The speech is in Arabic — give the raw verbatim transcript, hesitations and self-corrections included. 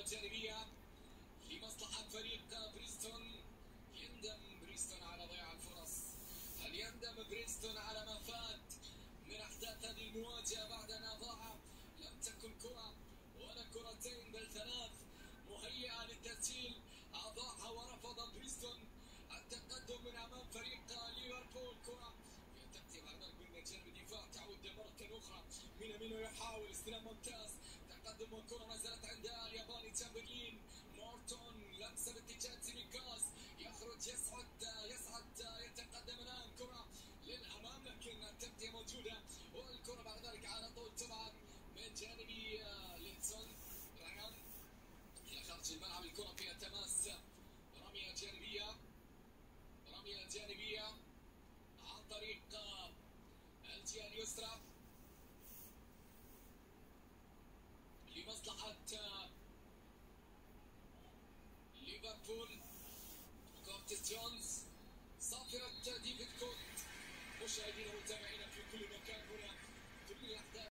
جانبية لمصلحة فريق بريستون. يندم بريستون على ضياع الفرص، هل يندم بريستون على ما فات من أحداث هذه المواجهة بعد أن أضاع لم تكن كرة ولا كرتين بل ثلاث مهيئة للتسجيل، أضاعها ورفض بريستون التقدم من أمام فريق ليفربول. كرة تأتي على من جانب الدفاع، تعود مرة أخرى مينامينو يحاول استلام ممتاز، تقدم والكرة ما زالت عند الياباني تشامبرلين. مورتون لمسة باتجاه تيميكاس، يخرج يصعد يصعد يتقدم الآن، كرة للأمام لكن التغطية موجودة، والكرة بعد ذلك على طول طبعا من جانب لينسون ريان إلى خارج الملعب. الكرة فيها تماس، رمية جانبية رمية جانبية عن طريق الجهة اليسرى لمصلحة ليفربول. كورتيس جونز، صافرة ديفيد كوت. مشاهدينا ومتابعينا في كل مكان، هنا كل الأحداث